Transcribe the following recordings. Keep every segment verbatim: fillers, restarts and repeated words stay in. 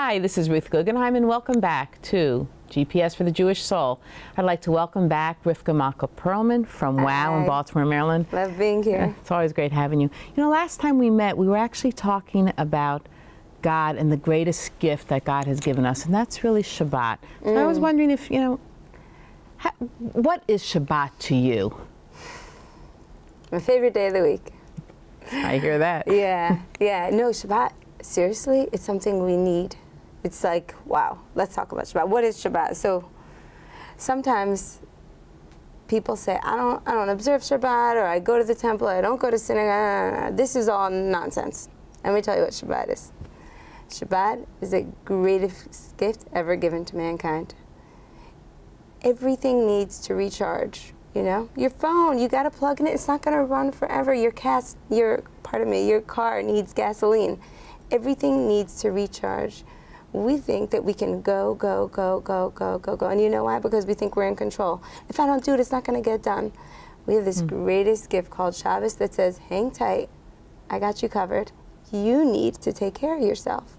Hi, this is Ruth Guggenheim, and welcome back to G P S for the Jewish Soul. I'd like to welcome back Rivka Malka Perlman from WOW in Baltimore, Maryland. Love being here. It's always great having you. You know, last time we met, we were actually talking about God and the greatest gift that God has given us, and that's really Shabbat. So mm. I was wondering if, you know, how, what is Shabbat to you? My favorite day of the week. I hear that. Yeah, yeah. No, Shabbat, seriously, it's something we need. It's like, wow, let's talk about Shabbat. What is Shabbat? So sometimes people say, I don't, I don't observe Shabbat, or I go to the temple, or I don't go to synagogue. This is all nonsense. Let me tell you what Shabbat is. Shabbat is the greatest gift ever given to mankind. Everything needs to recharge. You know, your phone, you got to plug in it. It's not going to run forever. Your cast, your, pardon me, your car needs gasoline. Everything needs to recharge. We think that we can go, go, go, go, go, go, go. And you know why? Because we think we're in control. If I don't do it, it's not going to get done. We have this mm. greatest gift called Shabbos that says, hang tight. I got you covered. You need to take care of yourself.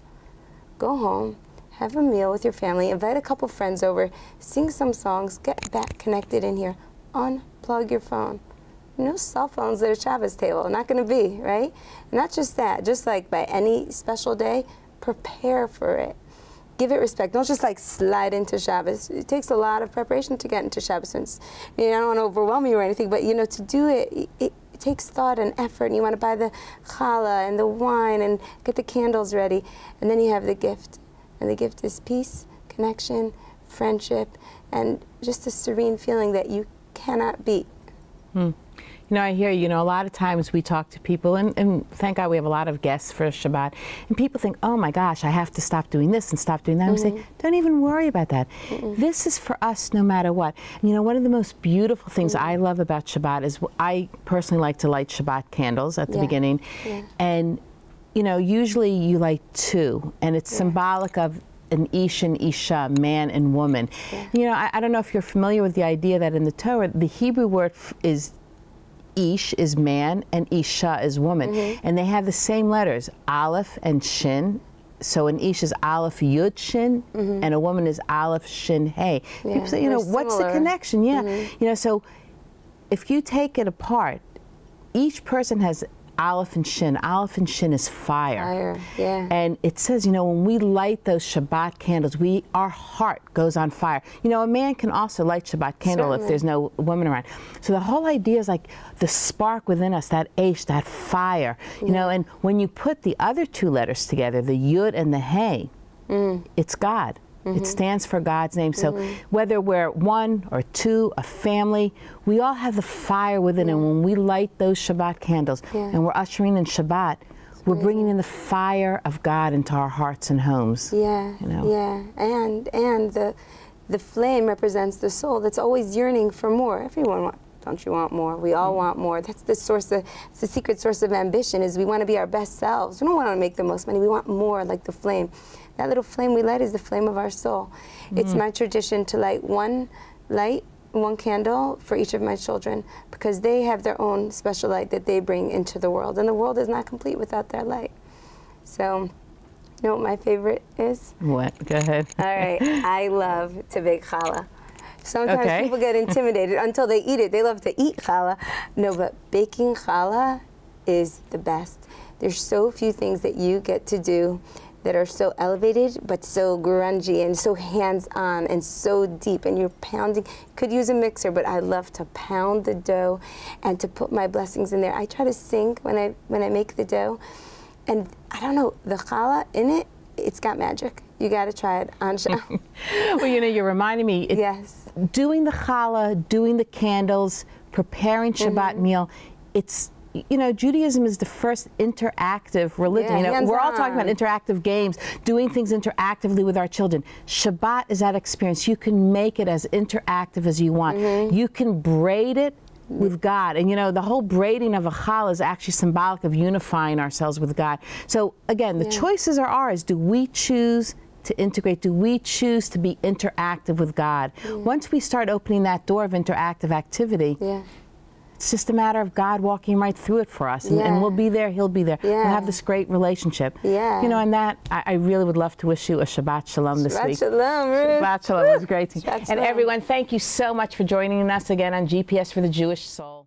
Go home. Have a meal with your family. Invite a couple friends over. Sing some songs. Get back connected in here. Unplug your phone. No cell phones at a Shabbos table. Not going to be, right? Not just that. Just like by any special day, prepare for it. Give it respect. Don't just like slide into Shabbos. It takes a lot of preparation to get into Shabbos. It's, you know, I don't want to overwhelm you or anything, but you know, to do it, it, it takes thought and effort. And you want to buy the challah and the wine and get the candles ready. And then you have the gift. And the gift is peace, connection, friendship, and just a serene feeling that you cannot beat. Hmm. You know, I hear, you know, a lot of times we talk to people, and, and thank God we have a lot of guests for Shabbat, and people think, oh my gosh, I have to stop doing this and stop doing that. Mm-hmm. And we say, don't even worry about that. Mm-mm. This is for us no matter what. And, you know, one of the most beautiful things mm-hmm. I love about Shabbat is I personally like to light Shabbat candles at the yeah. beginning. Yeah. And, you know, usually you light two, and it's yeah. symbolic of an ish and isha, man and woman. Yeah. You know, I, I don't know if you're familiar with the idea that in the Torah, the Hebrew word f is ish is man and isha is woman. Mm-hmm. And they have the same letters, aleph and shin. So an ish is aleph yud shin, mm-hmm. and a woman is aleph shin hey. Yeah, people say, you know, what's similar. The connection? Yeah. Mm-hmm. You know, so if you take it apart, each person has aleph and shin. Aleph and shin is fire. Fire, yeah. And it says, you know, when we light those Shabbat candles, we our heart goes on fire. You know, a man can also light Shabbat candle Certainly. If there's no woman around. So the whole idea is like the spark within us, that ash, that fire. You yeah. know, and when you put the other two letters together, the yud and the hey, mm. it's God. Mm-hmm. It stands for God's name. So mm-hmm. whether we're one or two, a family, we all have the fire within. Yeah. And when we light those Shabbat candles yeah. and we're ushering in Shabbat, it's we're amazing. Bringing in the fire of God into our hearts and homes. Yeah, you know? yeah. And and the the flame represents the soul that's always yearning for more. Everyone wants. Don't you want more? We all mm-hmm. want more. That's the source of, it's the secret source of ambition, is we want to be our best selves. We don't want to make the most money. We want more, like the flame. That little flame we light is the flame of our soul. Mm-hmm. It's my tradition to light one light, one candle for each of my children, because they have their own special light that they bring into the world. And the world is not complete without their light. So, you know what my favorite is? What? Go ahead. All right. I love to bake challah. Sometimes okay. people get intimidated until they eat it. They love to eat challah. No, but baking challah is the best. There's so few things that you get to do that are so elevated, but so grungy and so hands-on and so deep. And you're pounding. Could use a mixer, but I love to pound the dough and to put my blessings in there. I try to sing when I when I make the dough, and I don't know, the challah in it, it's got magic. You got to try it on show. Well, you know, you're reminding me. It, yes. Doing the challah, doing the candles, preparing Shabbat mm-hmm. meal, it's, you know, Judaism is the first interactive religion. Yeah, you know, we're all talking about interactive games, doing things interactively with our children. Shabbat is that experience. You can make it as interactive as you want. Mm-hmm. You can braid it with God. And you know, the whole braiding of a challah is actually symbolic of unifying ourselves with God. So again, the yeah. choices are ours. Do we choose to integrate? Do we choose to be interactive with God? Yeah. Once we start opening that door of interactive activity, yeah. It's just a matter of God walking right through it for us, and, Yeah. and we'll be there, He'll be there. Yeah. We'll have this great relationship. Yeah. You know, and that, I, I really would love to wish you a Shabbat Shalom this Shabbat week. Shalom, Ruth. Shabbat Shalom. It was great. Shabbat And Shalom. everyone, thank you so much for joining us again on G P S for the Jewish Soul.